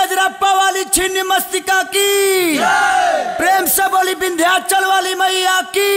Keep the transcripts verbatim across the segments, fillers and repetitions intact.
रजरप्पा वाली छिन्न मस्तिका की प्रेम से बोली विंध्याचल वाली मैया की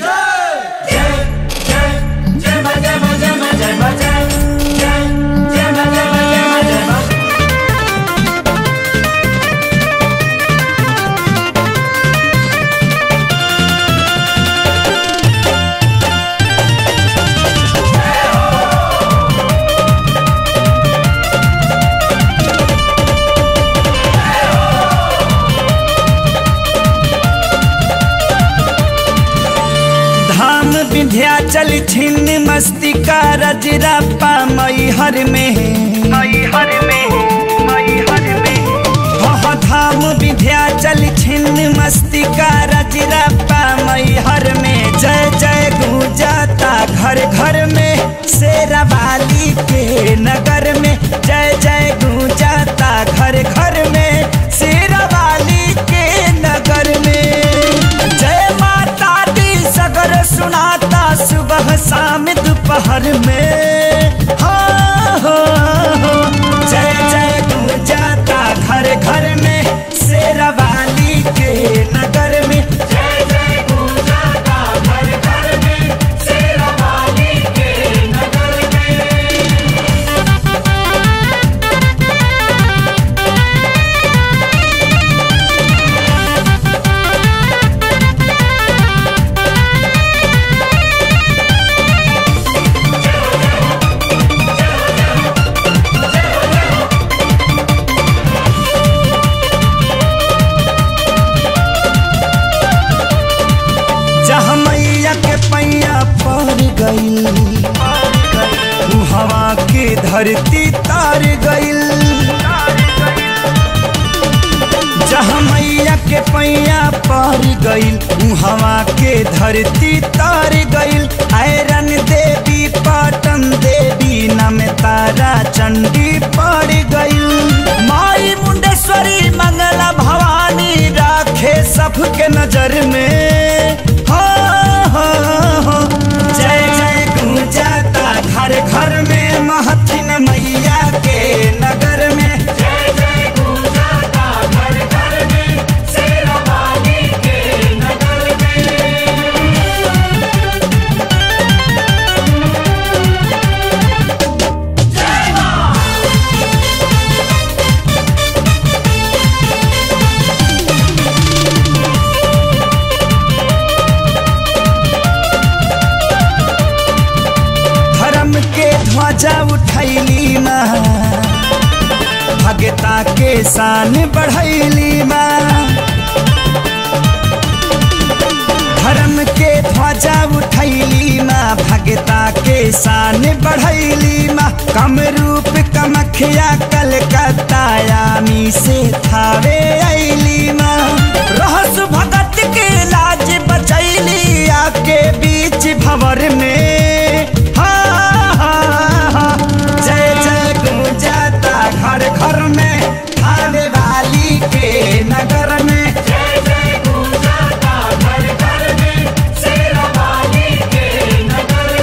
विंध्याचल छिन्न मस्तिका रजरप्पा मैहर में मैहर में मैहर में हो धाम विंध्याचल छिन्न मस्तिका रजरप्पा मैहर में जय जय गूंजाता घर घर में शेरावाली के नगर में जय जय गूंजाता घर घर में शेरावाली के नगर में जय माता दी सगर सुनाता सुबह शाम दोपहर में हो हो हो जय जय गूंजाता घर घर में शेरावाली के नगर में जय जय गूंजाता घर घर में शेरावाली के नगर हवा के धरती तार गइल जहाँ मैया के पैया पार गइल हवा के धरती तार गइल आयरन देवी पाटन देवी नम तारा चंडी पड़ गइल माई मुंडेश्वरी मंगला भवानी राखे सबके नजर में हो हो हो जय जय गूंजाता घर घर में महथिन मैया के नगर में जय जय गूंजाता घर घर में शेरावाली के नगर जय मां। ध्वजा उठैली माँ भगता के शान बढ़ैली माँ धर्म के ध्वजा उठैली माँ भगता के शान बढ़ैली माँ कम रूप कमखिया कलकत्ता यामी से थावे अइली माँ रहस भगत के लाज बचैली आके बीच भंवर में घर घर में थाने वाली के नगर में जय जय गूंजाता घर घर में शेरावाली के नगर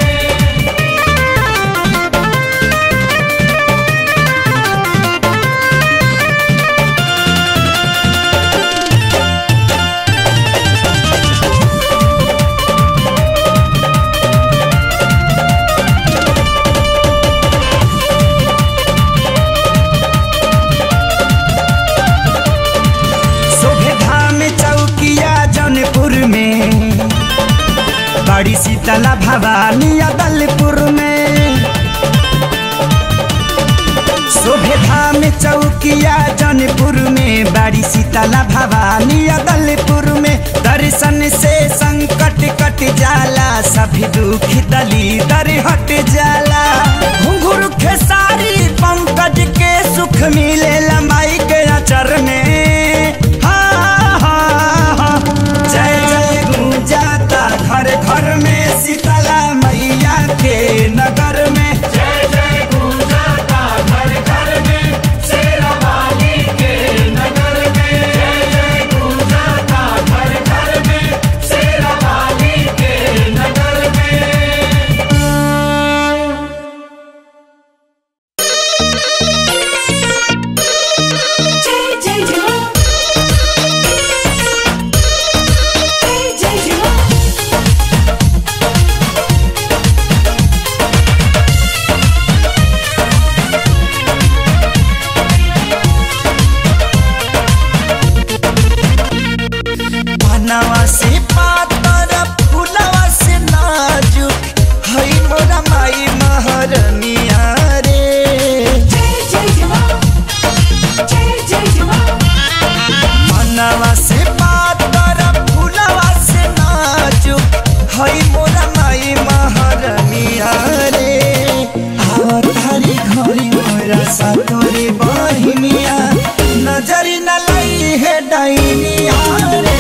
बड़ी शीतला भवानी अदलपुर में शोभे धाम चौकिया जौनपुर में बड़ी शीतला भवानी अदलपुर में दर्शन से संकट कट जाला सभी दुख दली दर हट जाला घुंघरू खेसारी पंकज के सुख मिले माई के अचर में हा हा हा जय जय गूंजाता घर घर में शीतला मैया के नगर में बहिनिया नजरी न लई है डाइनिया रे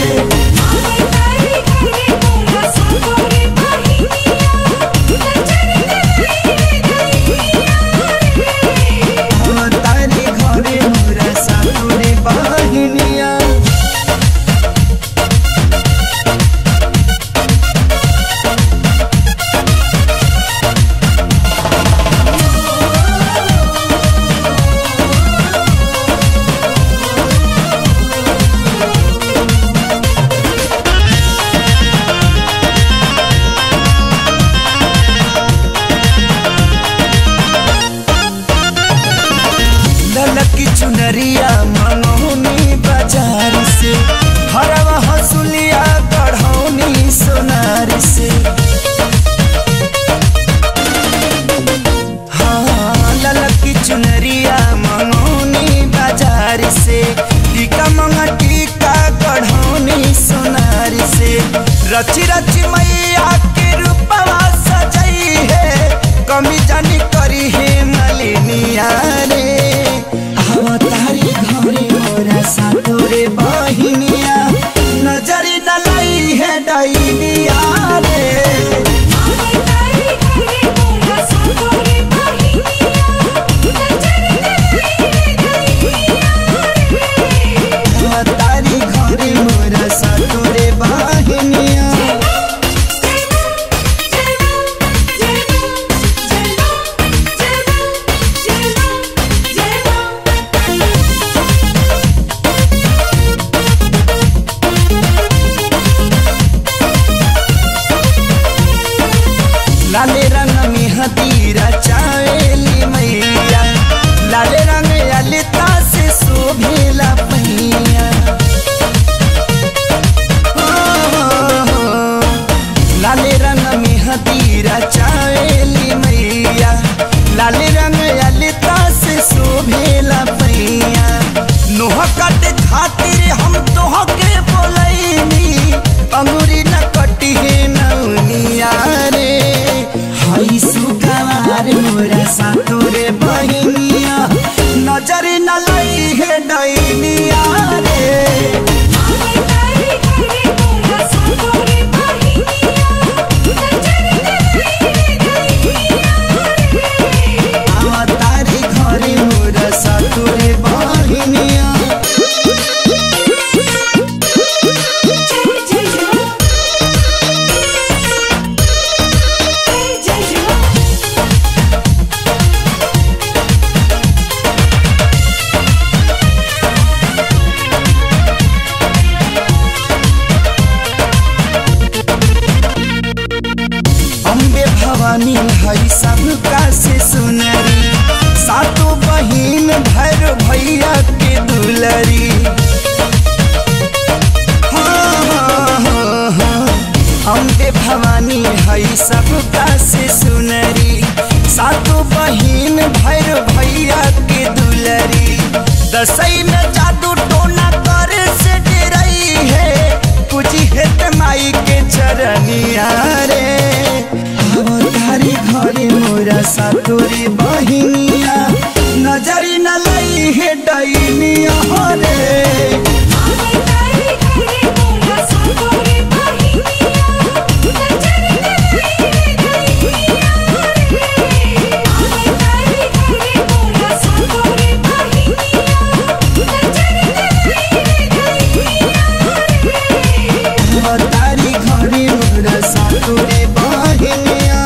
चुनरिया मंगौनी बाजार से हरवा हसुलिया गढ़ौनी सोनार से हाँ ललकी चुनरिया मंगौनी बाजार से टीका मंगा टीका गढ़ौनी सोनार से रची रची मैया के रूपवा सजाई है कमी जानी करी है मलिनिया रे तारी घरे मोरा सातोरे बहिनिया नजरी न लई है डाइनिया रे तारी घरे मोरा सातोरे बहिनिया लाले रंग में हदीरा चावेली मैया लाले रंग ललिता से शोभेला पहिया लाले रंग में हदीरा चावेली मैया लाले रंग ललिता से शोभेला पहिया नोह कट खातिर हम तोह के बोलैनी अंगूरी न कटी है नौनिया रे हई सुगवार मोरा सातोरे बहिनिया नजरी न लई है डाइनिया रे तारी घरे मोरा सातोरे बहिनिया भवानी हई सबका से सुनरी सातों बहिन भर भैया के दुलरी हाँ हाँ हाँ हाँ अम्बे भवानी हई सबका से सुनरी सातों बहिन भर भैया के दुलरी दसई में जादू टोना करे से डरई है कुछ हेत माई के चरनिया रे तारी घरे मोरा सातोरे बहिनिया नजरी न लई है डाइनिया रे तारी घरे मोरा सातोरे बहिनिया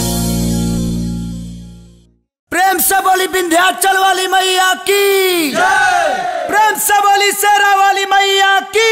प्रेम से बोली विंध्याचल वाली मैया की प्रेम से बोली शेरा वाली मैया की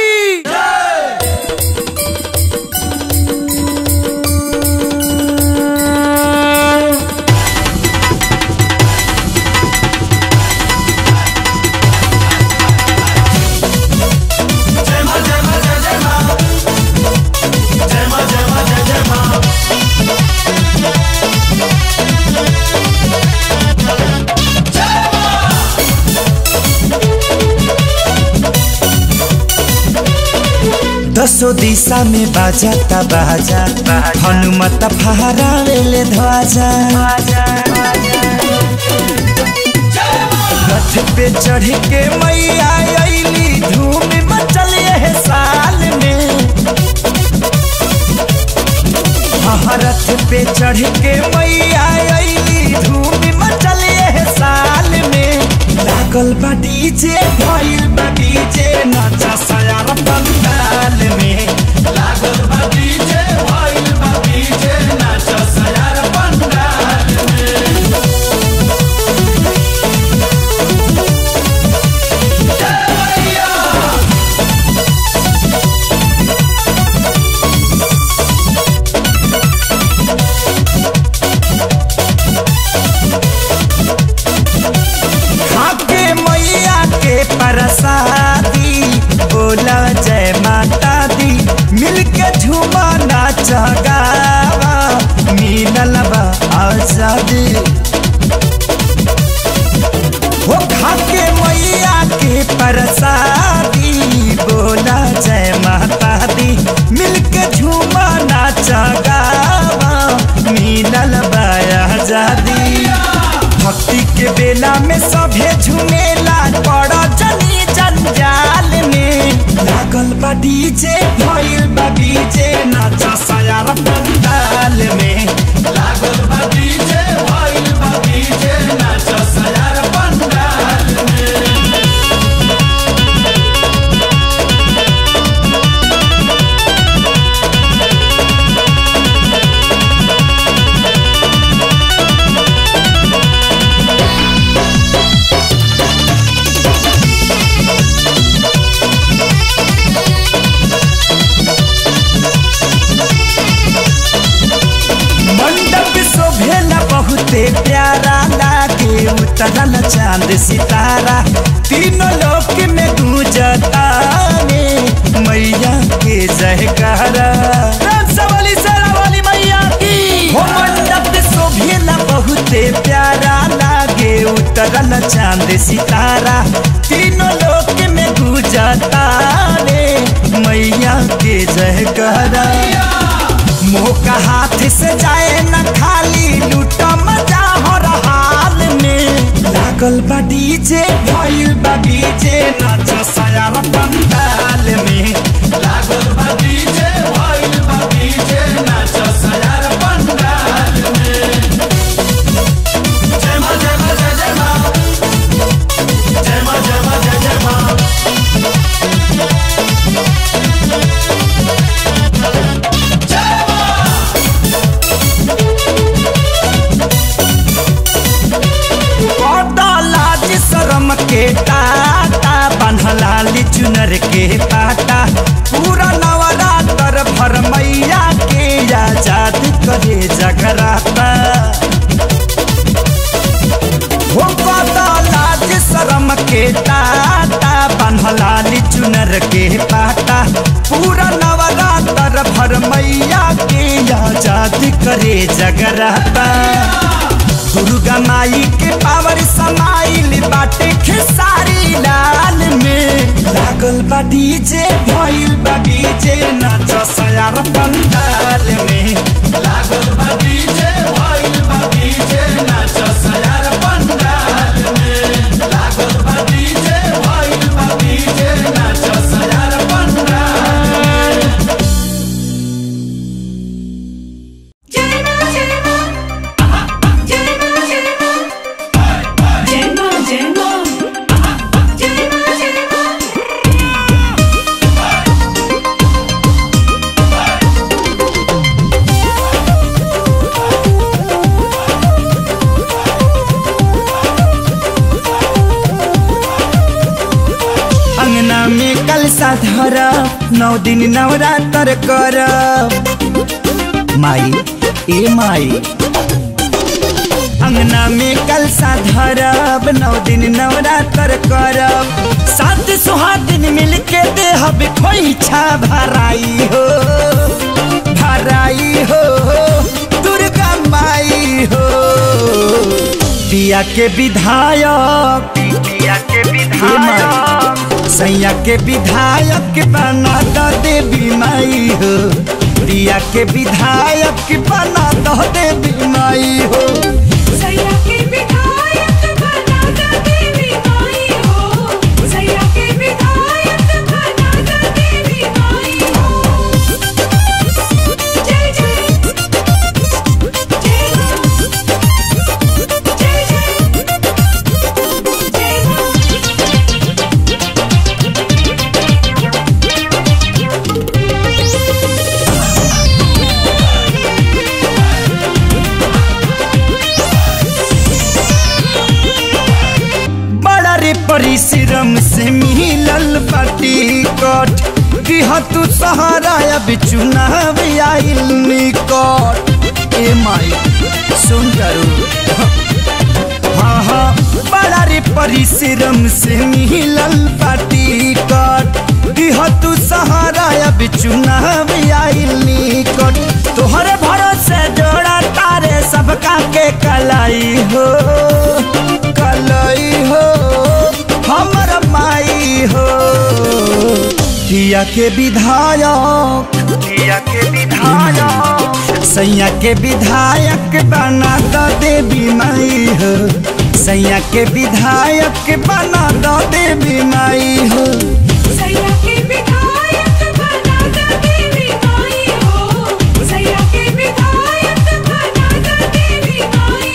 दसो दिशा में बाजाता बाजा हनुमत फहरावेले ध्वजा रथ पे चढ़ के मैया अइली धूम मचल है साल में। रथ पे चढ़ के मैया अइली धूम मचल है साल में। लागल बा डीजे भइल बा डीजे नाचा सयार पंडाल में। लागल बा डीजे भइल बा डीजे नाचा सयार पंडाल में। प्रसादी बोला जय माता दी मिलके झूमा नाच गावा मिलल बा आजादी। हो खाके मैया के प्रसादी बोला जय माता दी मिलके झूमा नाच गावा मिलल बा आजादी। भक्ति के बेला में सभे झुमेला पड़ा जनी जंजाल में। लागल बा डीजे भइल बा डीजे नाचा सयार पंडाल में। लागल बा डीजे भइल बा डीजे नाचा सयार पंडाल में। बहुते प्यारा लागे उतरल चांद सितारा तीनों लोक में गूंजता में मैया के जयकारा। सवाली सरावाली मैया की हो मंडप शोभेला बहुते प्यारा लागे उतरल चांद सितारा तीनों लोक में गूंजता में मैया के जयकारा। मोह का हाथ से जाए न खाली लूटा मजा हो हाल में। लागल बा डीजे भइल बा डीजे नाचा सयार पंडाल में। लागल बा डीजे भइल बा डीजे नाचा सयार पंडाल में। जय मां जय मां जय जय मां जय मां जय मां जय जय मां। शरम के टाटा बन्हलाली चुनर के पाटा पूरा नवरात्र भर मैया के आजाद करे जगराता। हो लाज शरम के टाटा बन्हलाली चुनर के पाटा पूरा नवरात्र भर मैया के आजाद करे जगराता। दुर्गा माई के पावर समाइल बाटे खेसारी लाल में। लागल बा डीजे भइल बा डीजे नाचा सयार पंडाल में। लागल बा डीजे भइल बा डीजे नाचा सयार पंडाल में। लागल बा डीजे भइल बा डीजे नाचा सयार पंडाल। धर नौ दिन नवरात्र कर माई ए माई। अंगना में कलसा धरब नौ दिन नवरात्र करब सात सुहागिन मिल के देहब खोइछा भराई हो भराई हो दुर्गा माई हो। पिया के विधायक पिया के विधायक सैया के विधायक बना दो देवी माई हो। पिया के विधायक बना दो देवी माई हो। सैया के विधायक बना दो देवी परिश्रम से मिलल बाटी कट दिहा तू सहारा अब चुनाव आइल निकट। ए माई सुन करू हाँ हाँ बड़ा रे परिश्रम से मिलल बाटी कट दिहा तू सहारा अब चुनाव आइल निकट। तोहरे भरोसे जोड़ा तारे सबका के कलाई हो कलाई हो हमर माई हो। किया के विधायक किया के विधायक सैया के विधायक बना दो देवी माई हो। सैया के विधायक बना दो देवी माई हो। सैया के विधायक बना दो देवी माई हो। सैया के विधायक बना दो देवी माई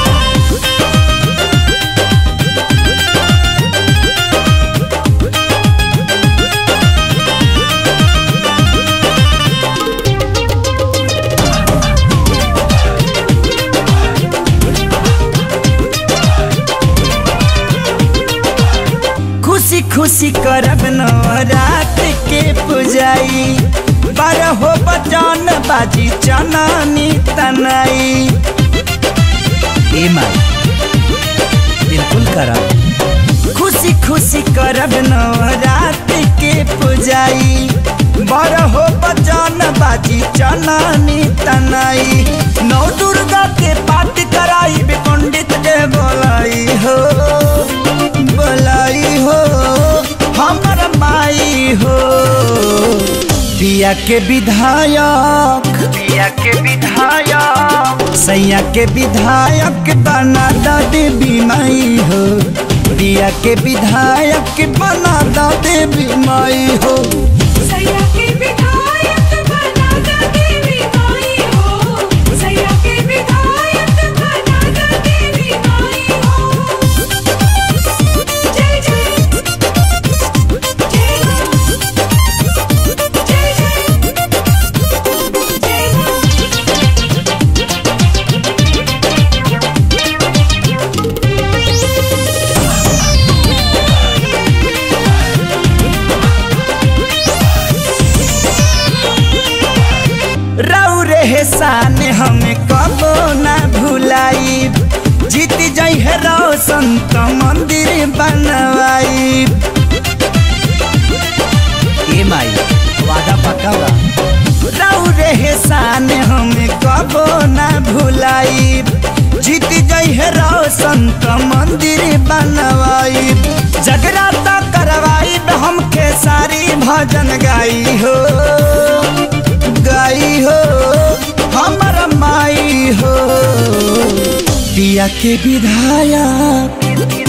खुशी खुशी करब नवरात के पुजाई बारह बजन बाजी चनानी तनाई। ए माई बिल्कुल करब खुशी खुशी करब नवरात के पुजाई बारह बजन बाजी चनानी तनाई। नौ दुर्गा के पाठ कराई पंडित के बोलाई हो बोलाई हो हमर माई हो। पिया के विधायक पिया के विधायक सैया के विधायक बना दो देवी माई हो। पिया के विधायक बना दो देवी माई हो। सैया के विधायक बना दो देवी माई हो। सैया के विधायक बना दो देवी माई हो। जय जय जय जय रौरे हेसान हमें कबो ना भुलाई जीत जाई है रोशन तो मंदिर बनवाई। ए माई वादा पक्का बा रौरे हेसान हमें कबो ना भुलाई जीत जाई है रोशन तो मंदिर बनवाई। जगराता करवाई हमके सारी भजन गाई हो गाई हो हमर माई हो। पिया के विधायक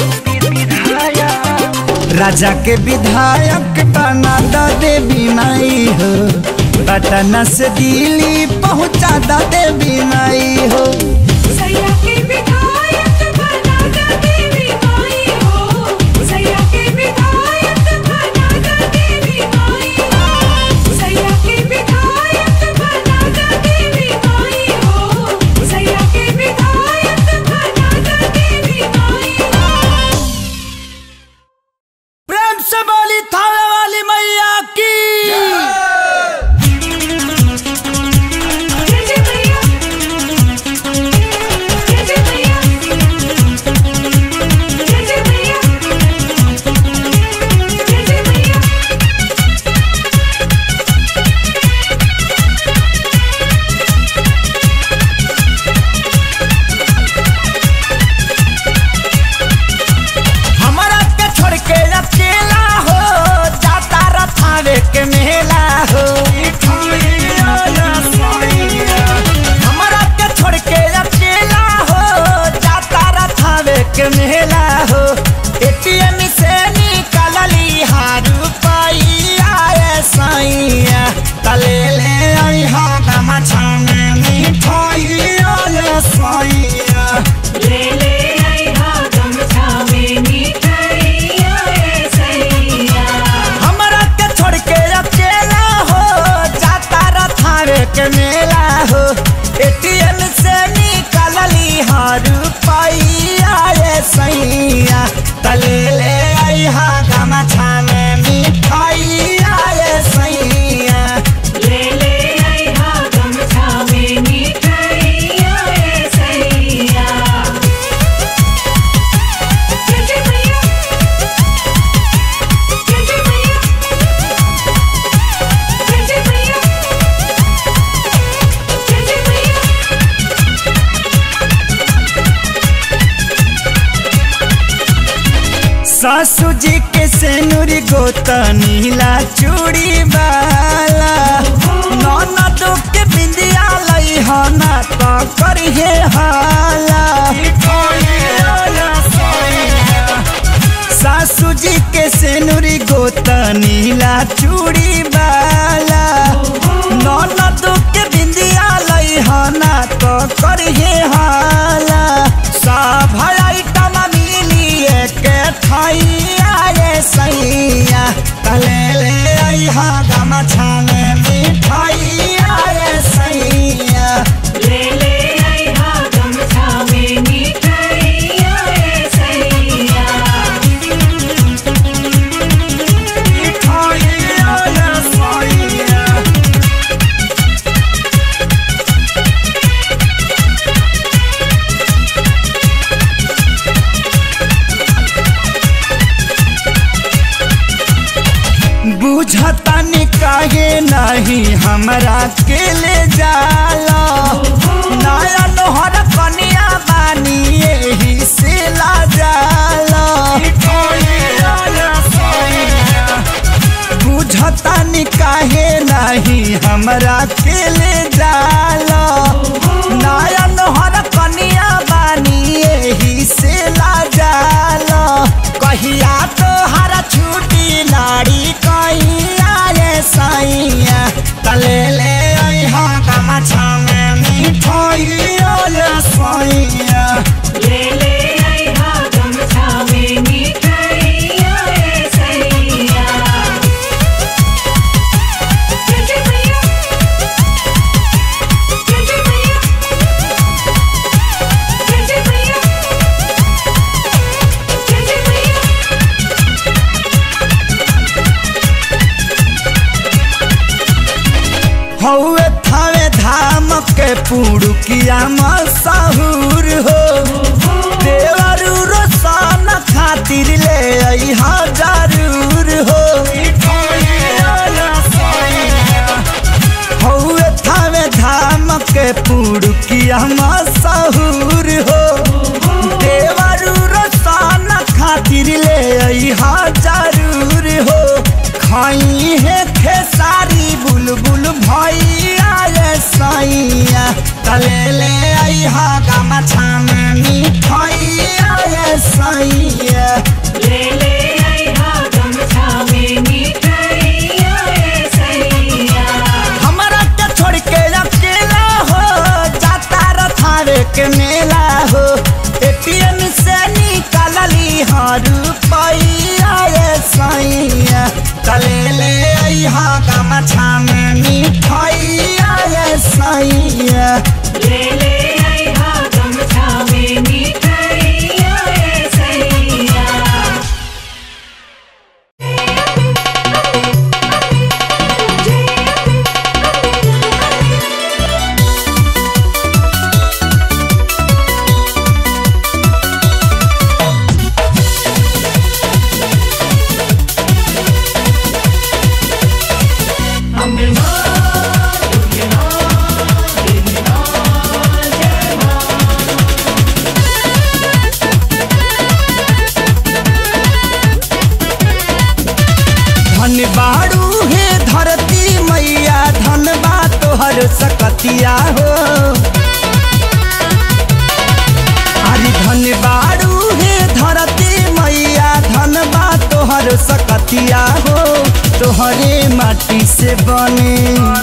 राजा के विधायक बना दो देवी माई हो। पटना से दिल्ली पहुँचा दो देवी माई हो। सैया के विधायक बना दो देवी माई हो। सैया के विधायक बना दो देवी माई हो। सैया के विधायक बना दो देवी माई हो। सैया के विधायक बना दो देवी माई हो। प्रेम से बोली थाने वाली मैया की। जय जय मैया जय जय मैया जय जय मैया जय जय मैया। हमारा के छोड़ के अकेला हो सासू जी के सेनुरी गोतनीला चूड़ी वाला ननदो के बिंदिया लई हना तो करिए हाला। सासू जी के सेनुरी गोतनीला चूड़ी वाला ननदो के बिंदिया लई हना तो करिए हाला। सब आइटम मिली के ठैया रे सैया तले ले आइहा गमछा में मिठाइया रे सैया ले ले आइहा गमछा में मिठाइया रे सैया। मिठाइया रे सैया। बुझता निकाहे नहीं हमरा के ले जाला नया नोहर कनिया बानी यही से ला जाला। बुझता निकाहे नहीं हमरा के ले जाला नया नोहर कनिया बानी यही से ला जाला। कहिया तो हरा छुट्टी लाड़ी कहिया रे सैया तले ले आइहा गमछा में मिठाइया रे सैया। ले ले आइहा गमछा में मिठाइया रे सैया। जय जय मैया जय जय मैया जय जय मैया जय जय मैया। हौवे थावे धाम के पुड़ुकिया मशहूर हो देवरू रोशन खातिर ले आइहा जरूर हो। हौवे थावे धाम के पुड़ुकिया मशहूर हो देवरू रोशन खातिर ले आइहा जरूर हो। खाई है खेसारी बुलबुल भैया रे सैया तले ले आइहा गमछा में मिठाइया रे सैया। ले ले आइहा गमछा में मिठाइया रे सैया। हमरा के छोड़ के अकेला हो जाता रथावे के मेला हो एटीएम से निकालली हर रुपैया रे सैया तले ले आइहा गमछा में मिठाइया रे सैया। ले ले आइहा गमछा में मिठाइया रे सैया। धन बाड़ू हे धरती मैया धन बा तोहर सकतिया हो। अरे धन बाड़ू हे धरती मैया धन बा तोहर सकतिया हो। तोहरे माटी से बने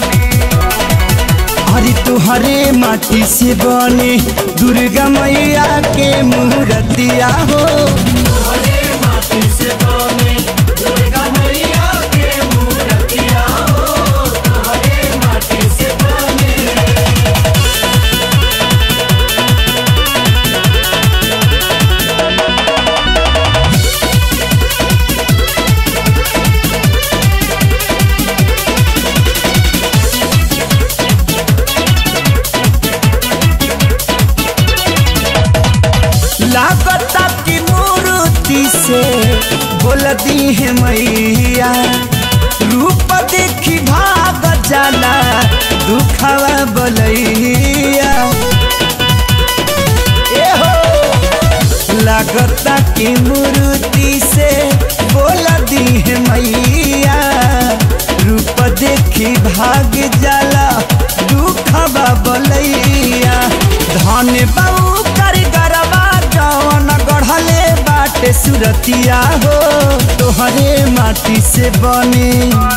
अरे तोहरे माटी से बने दुर्गा मैया के मूर्तिया हो। तोहरे माटी से बने दुर्गा मैया के मूर्तिया हो। तोहरे माटी से बने लागता की मूर्ति से बोल दी है मैया रूप देखी भाग जाला दुखवा बोलैया। ए हो लगता कि मूर्ति से बोला दी है मैया रूप देखी भाग जाला दुखबा बोलैया धन बाऊ कर गरबा जवन गढ़ले बाटे सुरतिया हो तोहरे माटी से बने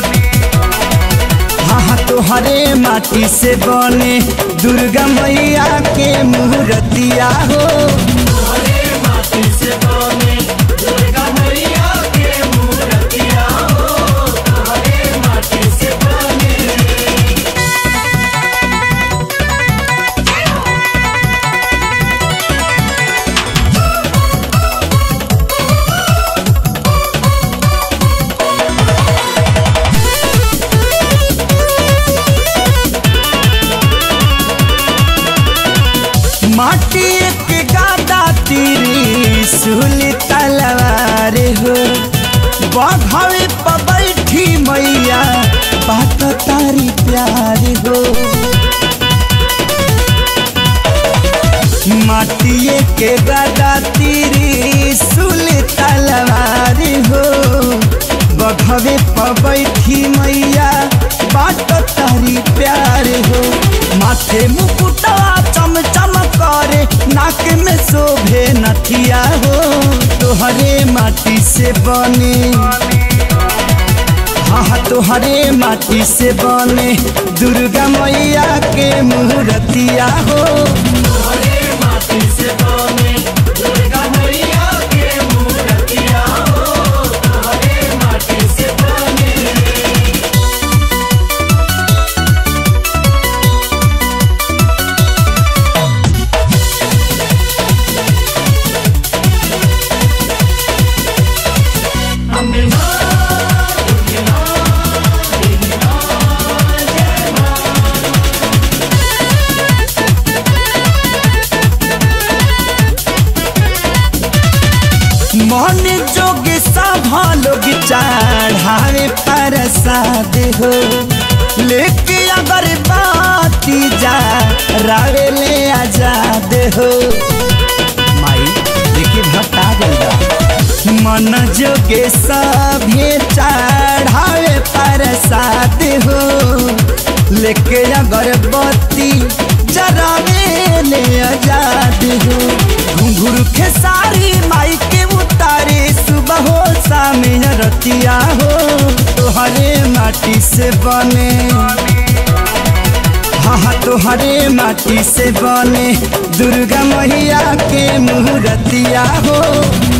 हाँ तोहरे माटी से बने दुर्गा मैया के मूर्तिया हो तोहरे माटी से बने दुर्गा मैया के मूर्तिया हो तोहरे माटी से बने माटी के गादा तीरी सुली तलवार हो बघवे पर बैठी मैया बात तारी प्यार हो माटी के गादा तीरी सुली तलवार हो बघवे पर बैठी मैया बात तारी प्यार हो माथे मुकुटा चम चम करे नाक में शोभे नथिया हो तोहरे माटी से बने हाँ तोहरे माटी से बने दुर्गा मैया के मूर्तिया हो तोहरे माटी से बने दुर्गा मैया के मूर्तिया हो तोहरे माटी से बने मन जोग सभा लोग चढ़ावे प्रसाद हो लेके अगर बाती जा रावे ले आजाद हो माई देखिए भट्टा गंगा मन जोगे सभे चढ़ावे प्रसाद हो लेके अगर बाती जरावे ले आजाद हो घुंघरू खेसारी माई के उतारे सुबह हो शाम रतिया हो तोहरे माटी से बने हाँ तोहरे माटी से बने दुर्गा मैया के मूर्तिया हो